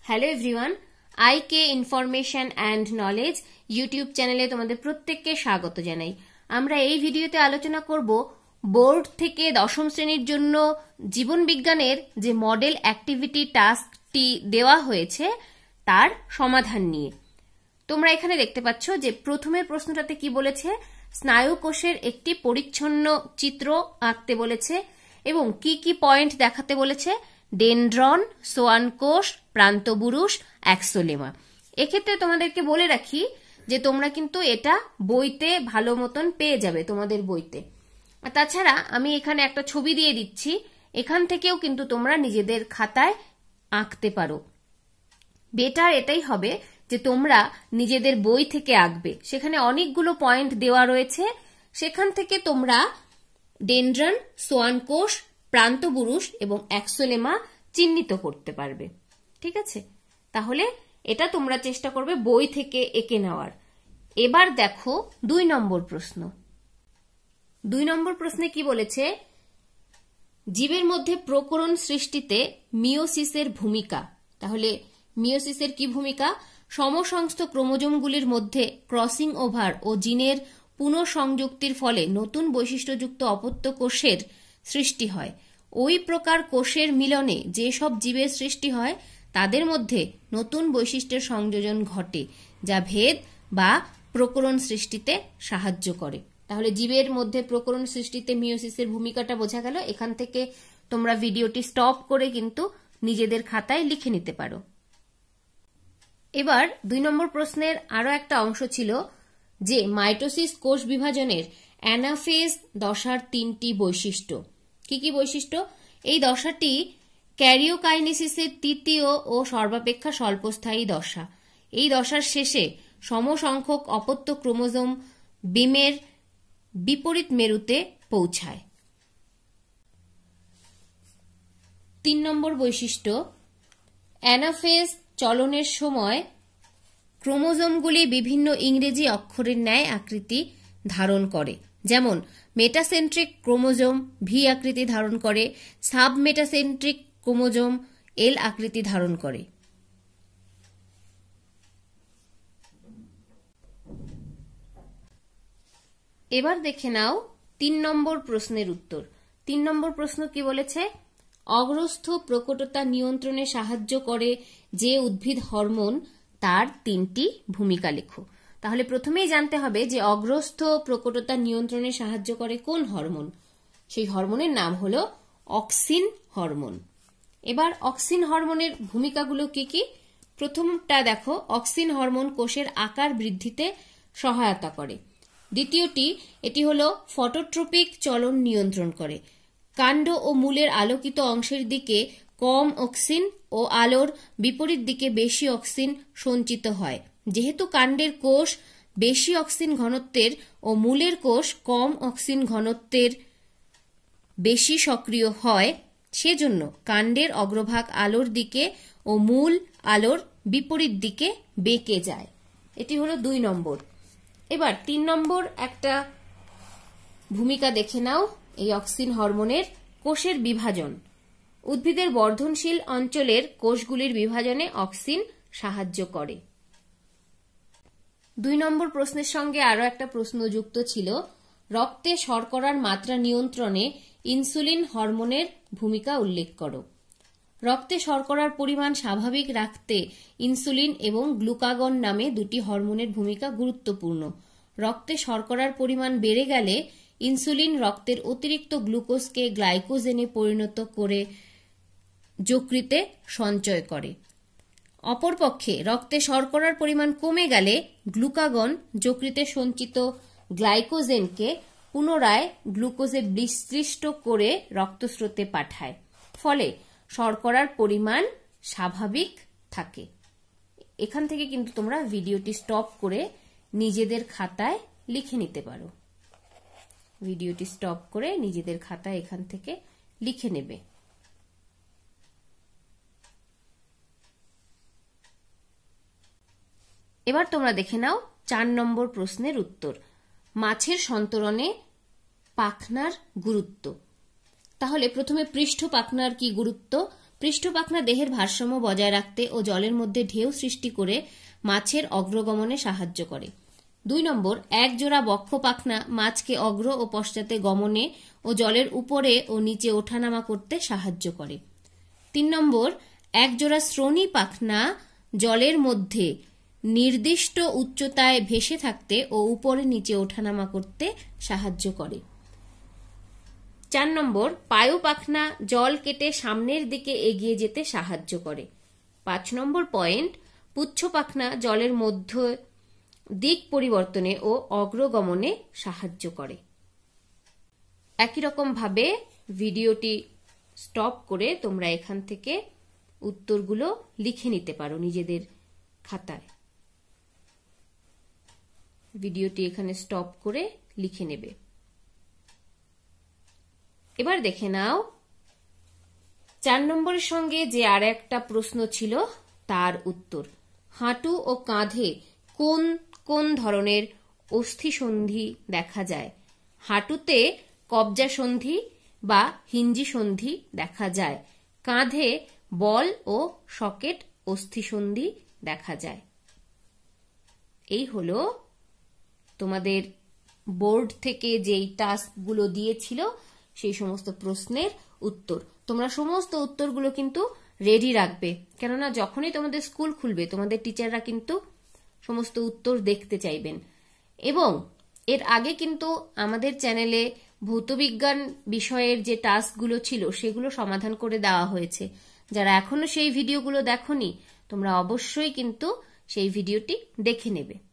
Hello everyone, I K information and knowledge YouTube চ্যানেলে তোমাদের প্রত্যেককে স্বাগত জানাই। আমরা এই ভিডিওতে আলোচনা করব বোর্ড থেকে দশম শ্রেণীর জন্য জীবন বিজ্ঞানের যে মডেল অ্যাক্টিভিটি টাস্কটি দেওয়া হয়েছে তার সমাধান নিয়ে। তোমরা এখানে দেখতে পাচ্ছ যে প্রথমের প্রশ্নটাতে কি বলেছে, স্নায়ু কোষের একটি পরিচ্ছন্ন চিত্র আঁকতে বলেছে এবং কি কি পয়েন্ট দেখাতে বলেছে, ডেনড্রন, সোয়ান কোষ, প্রান্তবুরুষ, অ্যাক্সোলেমা। এক্ষেত্রে তোমাদেরকে বলে রাখি যে তোমরা কিন্তু এটা বইতে ভালো মতন পেয়ে যাবে তোমাদের বইতে। আর তাছাড়া আমি এখানে একটা ছবি দিয়ে দিচ্ছি, এখান থেকেও কিন্তু তোমরা নিজেদের খাতায় আঁকতে পারো। বেটার এটাই হবে যে তোমরা নিজেদের বই থেকে আঁকবে, সেখানে অনেকগুলো পয়েন্ট দেওয়া রয়েছে, সেখান থেকে তোমরা ডেনড্রন, সোয়ান কোষ, প্রান্তবুরুষ এবং অ্যাক্সোলেমা চিহ্নিত করতে পারবে। ঠিক আছে, তাহলে এটা তোমরা চেষ্টা করবে বই থেকে এঁকে নেওয়ার। এবার দেখো 2 নম্বর প্রশ্ন। 2 নম্বর প্রশ্নে কি বলেছে, জীবের মধ্যে প্রকরণ সৃষ্টিতে মিওসিসের ভূমিকা। তাহলে মিওসিসের কি ভূমিকা? সমসংস্থ ক্রোমোজোমগুলির মধ্যে ক্রসিং ওভার ও জিনের পুনঃসংযুক্তির ফলে নতুন বৈশিষ্ট্যযুক্ত অপত্য কোষের সৃষ্টি হয়। ওই প্রকার কোষের মিলনে যেসব জীবের সৃষ্টি হয় তাদের মধ্যে নতুন বৈশিষ্ট্যের সংযোজন ঘটে, যা ভেদ বা প্রকরণ সৃষ্টিতে সাহায্য করে। তাহলে জীবের মধ্যে প্রকরণ সৃষ্টিতে মিওসিসের ভূমিকাটা বোঝা গেল। এখান থেকে তোমরা ভিডিওটি স্টপ করে কিন্তু নিজেদের খাতায় লিখে নিতে পারো। এবার 2 নম্বর প্রশ্নের আরো একটা অংশ ছিল যে মাইটোসিস কোষ বিভাজনের অ্যানাফেজ দশার 3টি বৈশিষ্ট্য। কি কি বৈশিষ্ট্য? এই দশাটি ক্যারিওকাইনেসিসের 3য় ও সর্বাপেক্ষা স্বল্পস্থায়ী দশা। এই দশার শেষে সমসংখ্যক অপত্য ক্রোমোজোম বিমের বিপরীত মেরুতে পৌঁছায়। 3 নম্বর বৈশিষ্ট্য, অ্যানাফেজ চলনের সময় ক্রোমোজোমগুলি বিভিন্ন ইংরেজি অক্ষরের ন্যায় আকৃতি ধারণ করে, যেমন মেটাসেন্ট্রিক ক্রোমোজোম ভি আকৃতি ধারণ করে, সাব মেটাসেন্ট্রিক ক্রোমোজোম এল আকৃতি ধারণ করে। এবার দেখে নাও 3 নম্বর প্রশ্নের উত্তর। 3 নম্বর প্রশ্ন কি বলেছে, অগ্রস্থ প্রকটতা নিয়ন্ত্রণে সাহায্য করে যে উদ্ভিদ হরমোন তার 3টি ভূমিকা লেখো। তাহলে প্রথমেই জানতে হবে যে অগ্রস্থ প্রকটতা নিয়ন্ত্রণে সাহায্য করে কোন হরমোন। সেই হরমোনের নাম হলো অক্সিন হরমোন। এবার অক্সিন হরমোনের ভূমিকাগুলো কি কি? প্রথমটা দেখো, অক্সিন হরমোন কোষের আকার বৃদ্ধিতে সহায়তা করে। দ্বিতীয়টি, এটি হলো ফটোট্রপিক চলন নিয়ন্ত্রণ করে। কাণ্ড ও মূলের আলোকিত অংশের দিকে কম অক্সিন ও আলোর বিপরীত দিকে বেশি অক্সিন সঞ্চিত হয়। যেহেতু কাণ্ডের কোষ বেশি অক্সিন ঘনত্বের ও মূলের কোষ কম অক্সিন ঘনত্বের বেশি সক্রিয় হয়, সেজন্য কাণ্ডের অগ্রভাগ আলোর দিকে ও মূল আলোর বিপরীত দিকে বেঁকে যায়। এটি হলো 2 নম্বর। এবার 3 নম্বর একটা ভূমিকা দেখে নাও এই অক্সিন হরমোনের, কোষের বিভাজন। উদ্ভিদের বর্ধনশীল অঞ্চলের কোষগুলির বিভাজনে অক্সিন সাহায্য করে। 2 নম্বর প্রশ্নের সঙ্গে আরো একটা প্রশ্ন যুক্ত ছিল, রক্তে শর্করার মাত্রা নিয়ন্ত্রণে ইনসুলিন হরমোনের ভূমিকা উল্লেখ করো। রক্তে শর্করার পরিমাণ স্বাভাবিক রাখতে ইনসুলিন এবং গ্লুকাগন নামে 2টি হরমোনের ভূমিকা গুরুত্বপূর্ণ। রক্তে শর্করার পরিমাণ বেড়ে গেলে ইনসুলিন রক্তের অতিরিক্ত গ্লুকোজকে গ্লাইকোজেনে পরিণত করে যকৃতে সঞ্চয় করে। অপরপক্ষে রক্তে শর্করার পরিমাণ কমে গেলে গ্লুকাগন যকৃতে সঞ্চিত গ্লাইকোজেনকে পুনরায় গ্লুকোজে বিশ্লিষ্ট করে রক্তস্রোতে পাঠায়, ফলে শর্করার পরিমাণ স্বাভাবিক থাকে। এখান থেকে কিন্তু তোমরা ভিডিওটি স্টপ করে নিজেদের খাতায় লিখে নিতে পারো। ভিডিওটি স্টপ করে নিজেদের খাতায় এখান থেকে লিখে নেবে। এবার তোমরা দেখে নাও 4 নম্বর প্রশ্নের উত্তর, মাছের সন্তরণে পাখনার গুরুত্ব। তাহলে প্রথমে পৃষ্ঠ পাখনার কি গুরুত্ব? পৃষ্ঠপাখনা দেহের ভারসাম্য বজায় রাখতে ও জলের মধ্যে ঢেউ সৃষ্টি করে মাছের অগ্রগমনে সাহায্য করে। 2 নম্বর, একজোড়া বক্ষ পাখনা মাছকে অগ্র ও পশ্চাতে গমনে ও জলের উপরে ও নিচে ওঠানামা করতে সাহায্য করে। 3 নম্বর, একজোড়া শ্রোণী পাখনা জলের মধ্যে নির্দিষ্ট উচ্চতায় ভেসে থাকতে ও উপরে নিচে ওঠানামা করতে সাহায্য করে। 4 নম্বর, পায়ু পাখনা জল কেটে সামনের দিকে এগিয়ে যেতে সাহায্য করে। 5 নম্বর পয়েন্ট, পুচ্ছ পাখনা জলের মধ্যে দিক পরিবর্তনে ও অগ্রগমনে সাহায্য করে। একই রকম ভাবে ভিডিওটি স্টপ করে তোমরা এখান থেকে উত্তরগুলো লিখে নিতে পারো নিজেদের খাতায়। ভিডিওটি এখানে স্টপ করে লিখে নেবে। এবার দেখে নাও 4 নম্বরের সঙ্গে যে আর একটা প্রশ্ন ছিল তার উত্তর। হাঁটু ও কাঁধে কোন কোন ধরনের অস্থিসন্ধি দেখা যায়? হাঁটুতে কবজা সন্ধি বা হিঞ্জি সন্ধি দেখা যায়। কাঁধে বল ও সকেট অস্থিসন্ধি দেখা যায়। এই হলো তোমাদের বোর্ড থেকে যেই টাস্কগুলো দিয়েছিল সেই সমস্ত প্রশ্নের উত্তর। তোমরা সমস্ত উত্তরগুলো কিন্তু রেডি রাখবে, কেননা যখনই তোমাদের স্কুল খুলবে তোমাদের টিচাররা কিন্তু সমস্ত উত্তর দেখতে চাইবেন। এবং এর আগে কিন্তু আমাদের চ্যানেলে ভৌতবিজ্ঞান বিষয়ের যে টাস্কগুলো ছিল সেগুলো সমাধান করে দেওয়া হয়েছে। যারা এখনো সেই ভিডিওগুলো দেখোনি তোমরা অবশ্যই কিন্তু সেই ভিডিওটি দেখে নেবে।